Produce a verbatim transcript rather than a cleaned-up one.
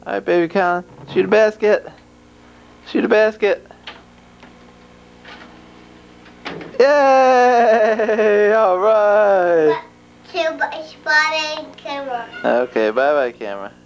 Alright, baby Colin. Shoot a basket. Shoot a basket. Yay! Alright. Spotting camera. Okay, bye bye camera.